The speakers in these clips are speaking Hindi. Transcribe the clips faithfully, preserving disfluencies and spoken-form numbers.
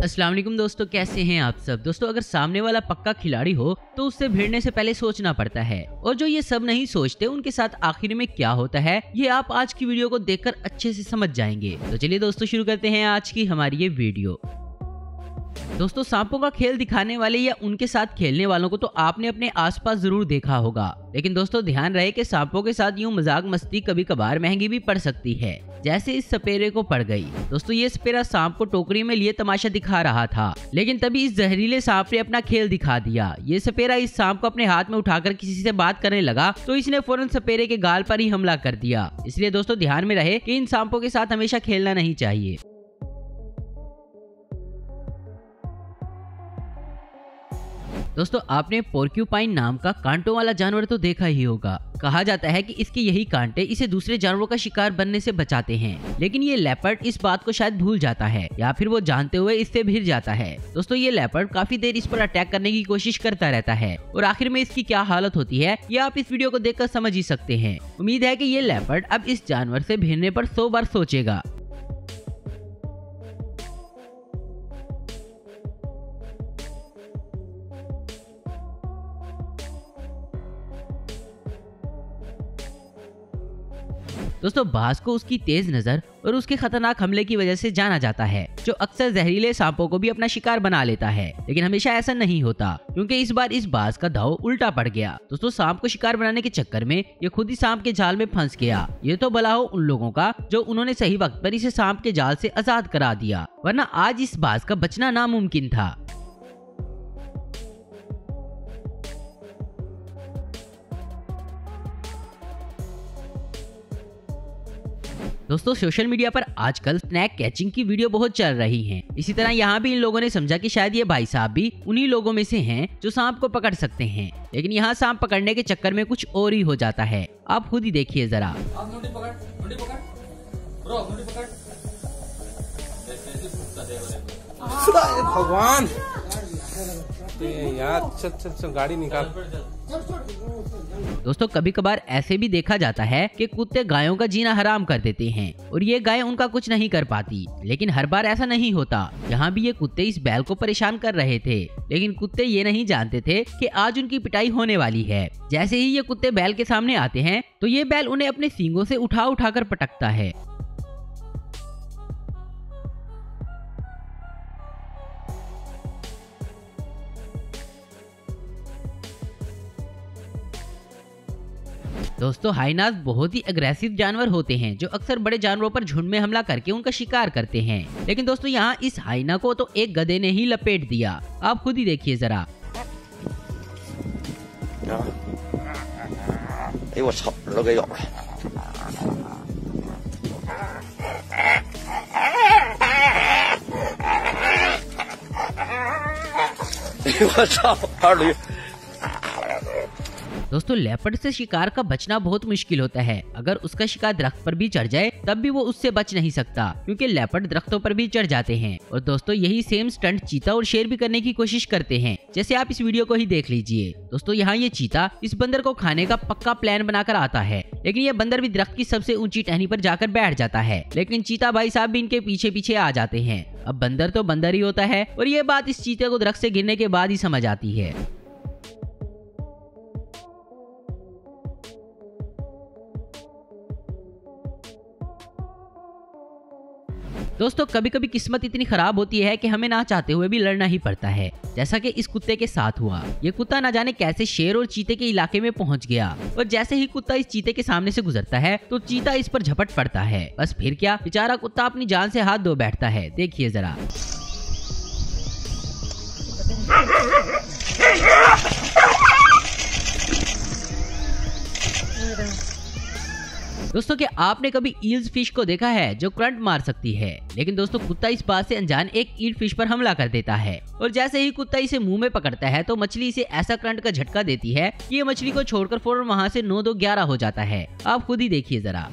अस्सलाम वालेकुम दोस्तों, कैसे हैं आप सब। दोस्तों अगर सामने वाला पक्का खिलाड़ी हो तो उससे भिड़ने से पहले सोचना पड़ता है, और जो ये सब नहीं सोचते उनके साथ आखिर में क्या होता है ये आप आज की वीडियो को देखकर अच्छे से समझ जाएंगे। तो चलिए दोस्तों शुरू करते हैं आज की हमारी ये वीडियो। दोस्तों सांपों का खेल दिखाने वाले या उनके साथ खेलने वालों को तो आपने अपने आसपास जरूर देखा होगा, लेकिन दोस्तों ध्यान रहे कि सांपों के साथ यूं मजाक मस्ती कभी कभार महंगी भी पड़ सकती है, जैसे इस सपेरे को पड़ गई। दोस्तों ये सपेरा सांप को टोकरी में लिए तमाशा दिखा रहा था, लेकिन तभी इस जहरीले सांप ने अपना खेल दिखा दिया। ये सपेरा इस सांप को अपने हाथ में उठाकर किसी से बात करने लगा तो इसने फौरन सपेरे के गाल पर ही हमला कर दिया। इसलिए दोस्तों ध्यान में रहे कि इन सांपों के साथ हमेशा खेलना नहीं चाहिए। दोस्तों आपने पोर्क्यूपाइन नाम का कांटों वाला जानवर तो देखा ही होगा। कहा जाता है कि इसके यही कांटे इसे दूसरे जानवरों का शिकार बनने से बचाते हैं, लेकिन ये लेपर्ड इस बात को शायद भूल जाता है या फिर वो जानते हुए इससे भिड़ जाता है। दोस्तों ये लेपर्ड काफी देर इस पर अटैक करने की कोशिश करता रहता है और आखिर में इसकी क्या हालत होती है ये आप इस वीडियो को देखकर समझ ही सकते हैं। उम्मीद है कि ये लेपर्ड अब इस जानवर से भिड़ने पर सौ बार सोचेगा। दोस्तों बाज को उसकी तेज नजर और उसके खतरनाक हमले की वजह से जाना जाता है, जो अक्सर जहरीले सांपों को भी अपना शिकार बना लेता है। लेकिन हमेशा ऐसा नहीं होता, क्योंकि इस बार इस बाज का दाव उल्टा पड़ गया। दोस्तों सांप को शिकार बनाने के चक्कर में ये खुद ही सांप के जाल में फंस गया। ये तो भला हो उन लोगों का जो उन्होंने सही वक्त पर इसे सांप के जाल से आजाद करा दिया, वरना आज इस बाज का बचना नामुमकिन था। दोस्तों सोशल मीडिया पर आजकल स्नैक कैचिंग की वीडियो बहुत चल रही हैं। इसी तरह यहाँ भी इन लोगों ने समझा कि शायद ये भाई साहब भी उन्हीं लोगों में से हैं जो सांप को पकड़ सकते हैं, लेकिन यहाँ सांप पकड़ने के चक्कर में कुछ और ही हो जाता है। आप खुद ही देखिए जरा। भगवान यार, चल चल चल गाड़ी निकाल। दोस्तों कभी कभार ऐसे भी देखा जाता है कि कुत्ते गायों का जीना हराम कर देते हैं और ये गाय उनका कुछ नहीं कर पाती, लेकिन हर बार ऐसा नहीं होता। यहाँ भी ये कुत्ते इस बैल को परेशान कर रहे थे, लेकिन कुत्ते ये नहीं जानते थे कि आज उनकी पिटाई होने वाली है। जैसे ही ये कुत्ते बैल के सामने आते हैं तो ये बैल उन्हें अपने सींगों से उठा उठा कर पटकता है। दोस्तों हाइनास बहुत ही अग्रेसिव जानवर होते हैं जो अक्सर बड़े जानवरों पर झुंड में हमला करके उनका शिकार करते हैं, लेकिन दोस्तों यहाँ इस हाइना को तो एक गधे ने ही लपेट दिया। आप खुद ही देखिए जरा। दोस्तों लेपर्ड से शिकार का बचना बहुत मुश्किल होता है। अगर उसका शिकार दरख्त पर भी चढ़ जाए तब भी वो उससे बच नहीं सकता, क्योंकि लेपर्ड दरख्तों पर भी चढ़ जाते हैं। और दोस्तों यही सेम स्टंट चीता और शेर भी करने की कोशिश करते हैं, जैसे आप इस वीडियो को ही देख लीजिए। दोस्तों यहाँ ये चीता इस बंदर को खाने का पक्का प्लान बनाकर आता है, लेकिन ये बंदर भी दरख्त की सबसे ऊंची टहनी पर जाकर बैठ जाता है, लेकिन चीता भाई साहब भी इनके पीछे पीछे आ जाते हैं। अब बंदर तो बंदर ही होता है, और ये बात इस चीते को दरख्त से गिरने के बाद ही समझ आती है। दोस्तों कभी कभी किस्मत इतनी खराब होती है कि हमें ना चाहते हुए भी लड़ना ही पड़ता है, जैसा कि इस कुत्ते के साथ हुआ। ये कुत्ता ना जाने कैसे शेर और चीते के इलाके में पहुंच गया, और जैसे ही कुत्ता इस चीते के सामने से गुजरता है तो चीता इस पर झपट पड़ता है। बस फिर क्या, बेचारा कुत्ता अपनी जान से हाथ धो बैठता है। देखिए जरा। दोस्तों क्या आपने कभी ईल्स फिश को देखा है जो करंट मार सकती है, लेकिन दोस्तों कुत्ता इस बात से अनजान एक ईल फिश पर हमला कर देता है, और जैसे ही कुत्ता इसे मुंह में पकड़ता है तो मछली इसे ऐसा करंट का झटका देती है कि ये मछली को छोड़कर फौरन वहां से नौ दो ग्यारह हो जाता है। आप खुद ही देखिए जरा।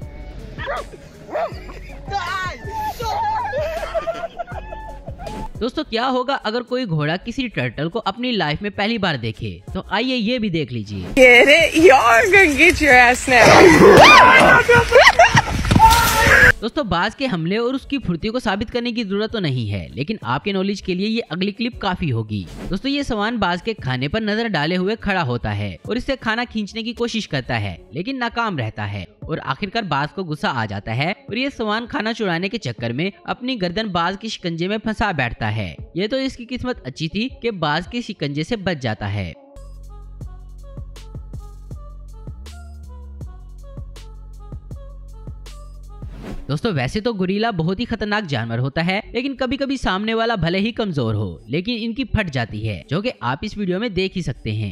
दोस्तों क्या होगा अगर कोई घोड़ा किसी टर्टल को अपनी लाइफ में पहली बार देखे, तो आइए ये भी देख लीजिए। Get it? You're gonna get your ass now. दोस्तों बाज के हमले और उसकी फुर्ती को साबित करने की जरूरत तो नहीं है, लेकिन आपके नॉलेज के लिए ये अगली क्लिप काफी होगी। दोस्तों ये सवान बाज के खाने पर नजर डाले हुए खड़ा होता है और इससे खाना खींचने की कोशिश करता है, लेकिन नाकाम रहता है और आखिरकार बाज को गुस्सा आ जाता है और ये सवान खाना चुराने के चक्कर में अपनी गर्दन बाज के शिकंजे में फंसा बैठता है। ये तो इसकी किस्मत अच्छी थी कि बाज के शिकंजे से बच जाता है। दोस्तों वैसे तो गोरिल्ला बहुत ही खतरनाक जानवर होता है, लेकिन कभी कभी सामने वाला भले ही कमजोर हो लेकिन इनकी फट जाती है, जो कि आप इस वीडियो में देख ही सकते हैं।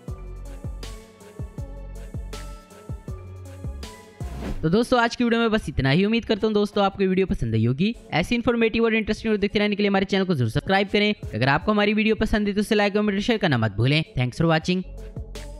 तो दोस्तों आज की वीडियो में बस इतना ही। उम्मीद करता हूँ दोस्तों आपको वीडियो पसंद आई होगी। ऐसी इन्फॉर्मेटिव और इंटरेस्टिंग वीडियो देखते रहने के लिए हमारे चैनल को जरूर सब्सक्राइब करें। अगर आपको हमारी वीडियो पसंद है तो उसे लाइक कमेंट शेयर करना मत भूलें। Thanks for watching.